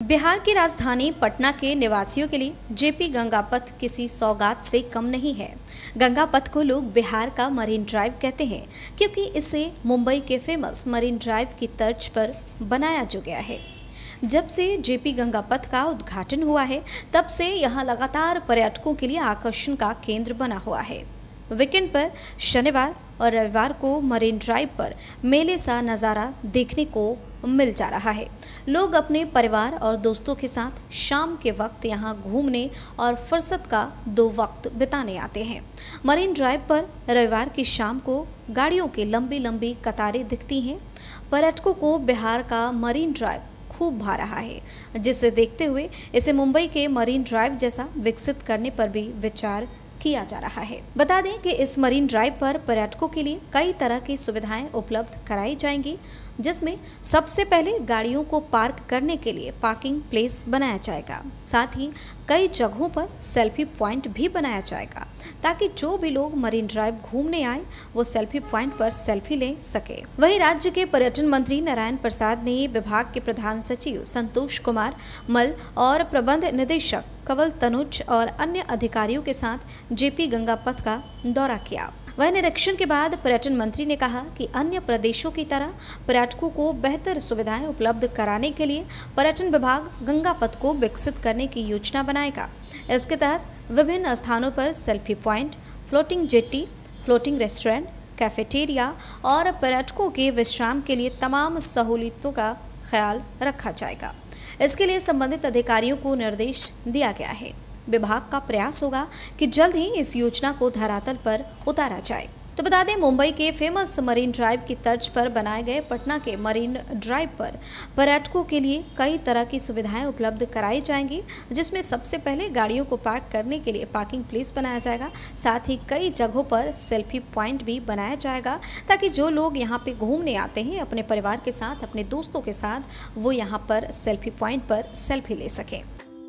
बिहार की राजधानी पटना के निवासियों के लिए जेपी गंगा पथ किसी सौगात से कम नहीं है। गंगा पथ को लोग बिहार का मरीन ड्राइव कहते हैं क्योंकि इसे मुंबई के फेमस मरीन ड्राइव की तर्ज पर बनाया जो गया है। जब से जेपी गंगा पथ का उद्घाटन हुआ है तब से यहाँ लगातार पर्यटकों के लिए आकर्षण का केंद्र बना हुआ है। वीकेंड पर शनिवार और रविवार को मरीन ड्राइव पर मेले सा नज़ारा देखने को मिल जा रहा है। लोग अपने परिवार और दोस्तों के साथ शाम के वक्त यहाँ घूमने और फुर्सत का दो वक्त बिताने आते हैं। मरीन ड्राइव पर रविवार की शाम को गाड़ियों की लंबी लंबी कतारें दिखती हैं। पर्यटकों को बिहार का मरीन ड्राइव खूब भा रहा है, जिसे देखते हुए इसे मुंबई के मरीन ड्राइव जैसा विकसित करने पर भी विचार किया जा रहा है। बता दें कि इस मरीन ड्राइव पर पर्यटकों के लिए कई तरह की सुविधाएं उपलब्ध कराई जाएंगी, जिसमें सबसे पहले गाड़ियों को पार्क करने के लिए पार्किंग प्लेस बनाया जाएगा। साथ ही कई जगहों पर सेल्फी पॉइंट भी बनाया जाएगा ताकि जो भी लोग मरीन ड्राइव घूमने आए वो सेल्फी पॉइंट पर सेल्फी ले सके। वहीं राज्य के पर्यटन मंत्री नारायण प्रसाद ने विभाग के प्रधान सचिव संतोष कुमार मल और प्रबंध निदेशक कंवल तनुज और अन्य अधिकारियों के साथ जेपी गंगा पथ का दौरा किया। वह निरीक्षण के बाद पर्यटन मंत्री ने कहा कि अन्य प्रदेशों की तरह पर्यटकों को बेहतर सुविधाएं उपलब्ध कराने के लिए पर्यटन विभाग गंगा पथ को विकसित करने की योजना बनाएगा। इसके तहत विभिन्न स्थानों पर selfie point, floating jetty, floating restaurant, cafeteria और पर्यटकों के विश्राम के लिए तमाम सहूलियतों का ख्याल रखा जाएगा। इसके लिए संबंधित अधिकारियों को निर्देश दिया गया है। विभाग का प्रयास होगा कि जल्द ही इस योजना को धरातल पर उतारा जाए। तो बता दें, मुंबई के फेमस मरीन ड्राइव की तर्ज पर बनाए गए पटना के मरीन ड्राइव पर पर्यटकों के लिए कई तरह की सुविधाएं उपलब्ध कराई जाएंगी, जिसमें सबसे पहले गाड़ियों को पार्क करने के लिए पार्किंग प्लेस बनाया जाएगा। साथ ही कई जगहों पर सेल्फी पॉइंट भी बनाया जाएगा ताकि जो लोग यहाँ पे घूमने आते हैं अपने परिवार के साथ, अपने दोस्तों के साथ, वो यहाँ पर सेल्फी पॉइंट पर सेल्फी ले सकें।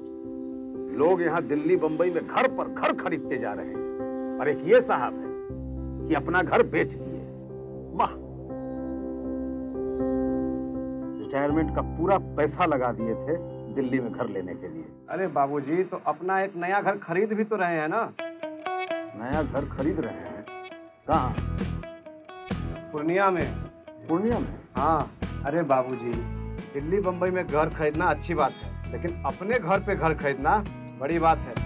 लोग यहाँ दिल्ली बंबई में घर पर घर खरीदते जा रहे हैं और एक ये साहब है कि अपना घर बेच दिए। वाह, रिटायरमेंट का पूरा पैसा लगा दिए थे दिल्ली में घर लेने के लिए। अरे बाबूजी, तो अपना एक नया घर खरीद भी तो रहे हैं ना। नया घर खरीद रहे हैं? कहाँ? पूर्णिया में। पूर्णिया में? हाँ। अरे बाबूजी, दिल्ली बंबई में घर खरीदना अच्छी बात है, लेकिन अपने घर पे घर खरीदना बड़ी बात है।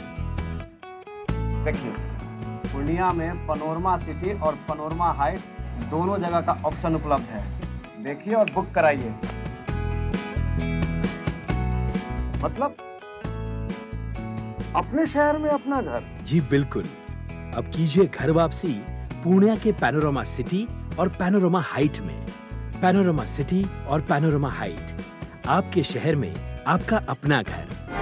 देखिए, पूर्णिया में पनोरमा सिटी और पनोरमा हाइट दोनों जगह का ऑप्शन उपलब्ध है। देखिए और बुक कराइए। मतलब अपने शहर में अपना घर? जी बिल्कुल। अब कीजिए घर वापसी पूर्णिया के पैनोरमा सिटी और पैनोरमा हाइट में। पैनोरमा सिटी और पैनोरमा हाइट, आपके शहर में आपका अपना घर।